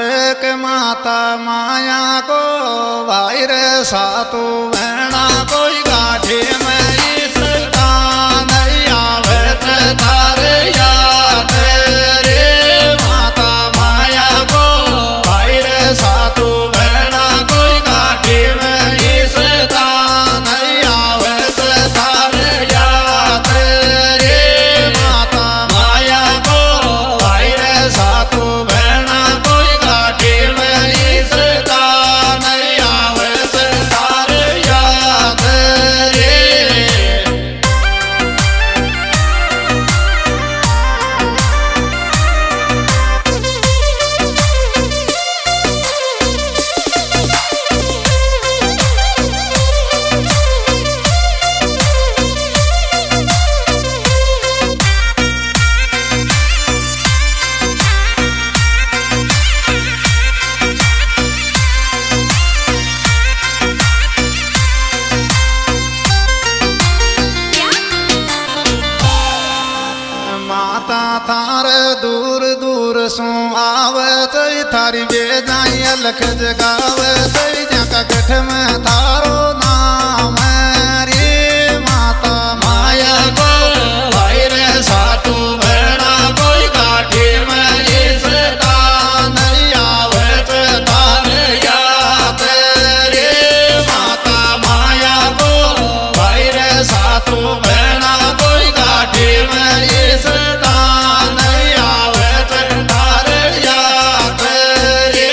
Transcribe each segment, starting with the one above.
के माता माया को भाई रे सातु बहना कोई गाठी में इसका नहीं आवे तारे याद रे माता माया को भाई रे सातु बहना कोई गाठी में इसका नहीं आवे तारे याद रे माता माया को भाई रे सातु बहना कोई गाठी में इसका नहीं आवे तारे याद रे। माता थार दूर दूर सो आवे तई थारी बेजाई अलख जगावे तई जका गठ में थारो नाम रे माता माया को भाई रे सातु बहना कोई गाठी में इसका नहीं आवे तारे याद रे माता माया को भाई रे सातु बहना कोई गाठी में इसका नहीं आवे तारे याद रे।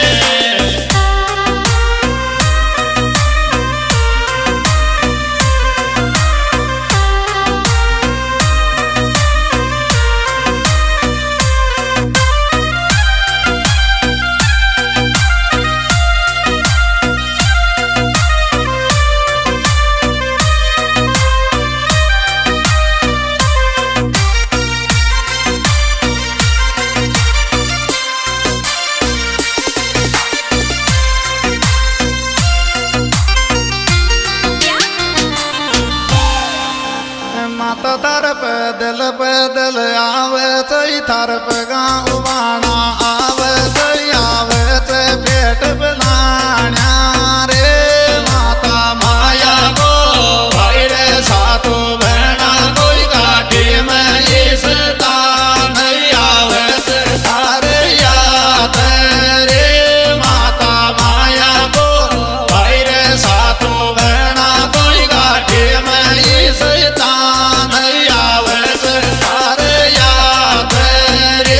माता थार पैदल पैदल आवे तई थार गाँव वाणा आवे तई आवे ते पेट बनाना रे माता माया को भाई रे सातु बहना कोई गाठी में इसका नहीं आवे तारे याद रे माता माया को भाई रे सातु बहना कोई गाठी में इसका नहीं आवे तारे याद रे।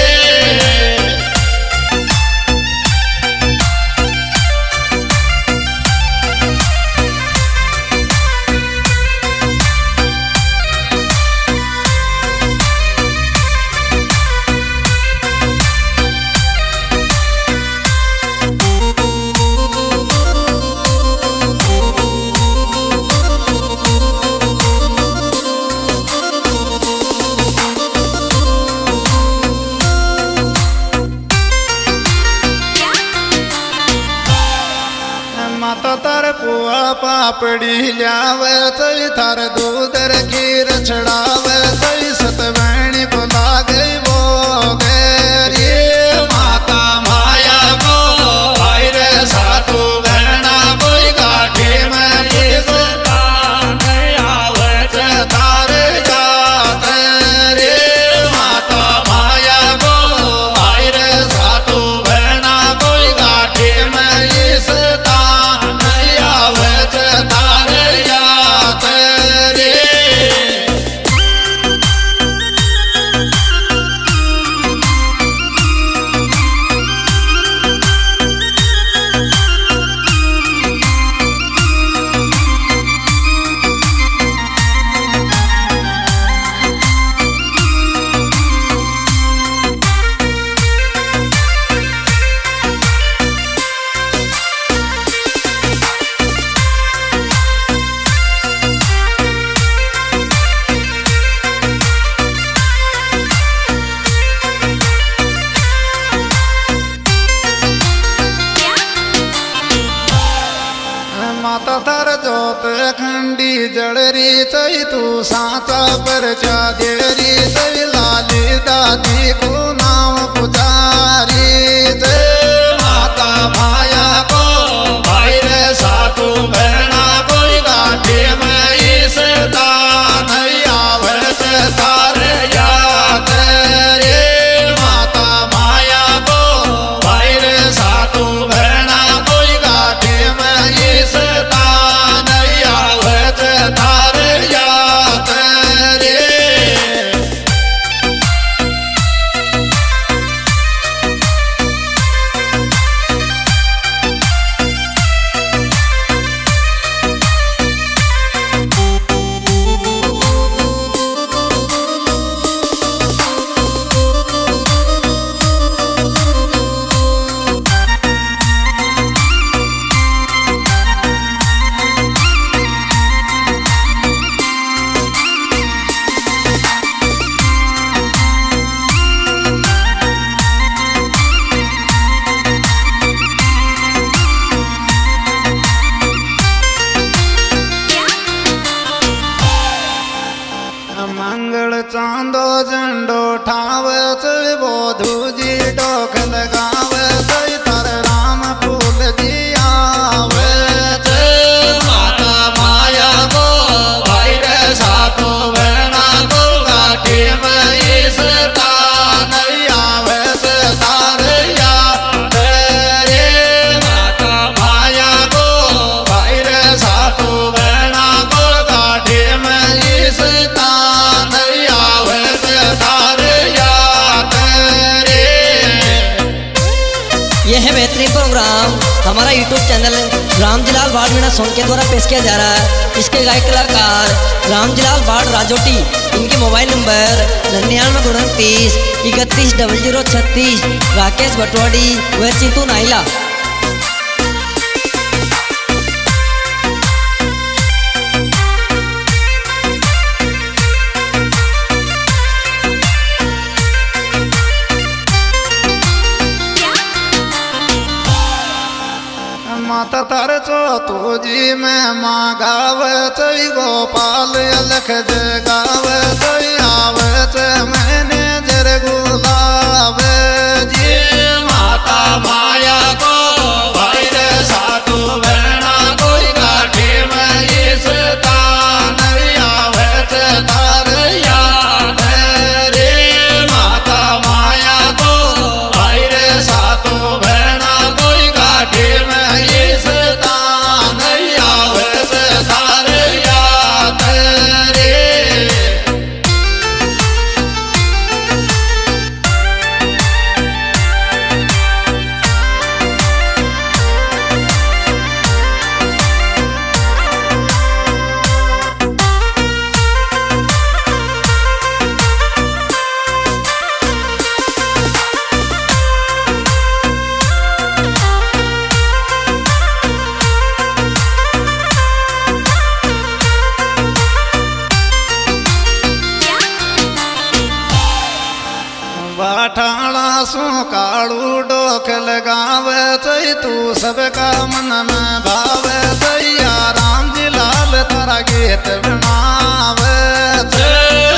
माता तार पुआ पापड़ी लियावे तई थार दूध रे खीर छड़ावे तई सतवैणी बुला गई वो रे माता माया को भाई रे सातु बहना कोई गाठी में इसका नहीं आवे तारे याद रे माता माया को भाई रे सातु बहना कोई गाठी में इसका नहीं आवे तारे याद रे। माता थार जोत खंडी जड़री तई तू साचा पर चादेरी तई लाली दादी को नाम पुजारी। यह है बेहतरीन प्रोग्राम हमारा YouTube channel Ramjilal Bhat Veena song के द्वारा पेश किया जा रहा है। इसके गायक कलाकार रामजीलाल भाट राजोटी। इनके मोबाइल नंबर 99 31 0036। राकेश भटवाड़ी व चितू नाइला। माता तार चो तुझी में माँ गावत गोपाल अलख जगाव आवत मैंने जर गुलाब जी। माता माया को भैर साधु बहना कोई गाठी में इस तान आवत तार याद रे। माता माया को भैर साधु बहना कोई गाठी में बाठाड़ा सो काड़ू डोक लगावे तू सबका मन में भावे तैया रामजीलाल तारा गीत बनावे।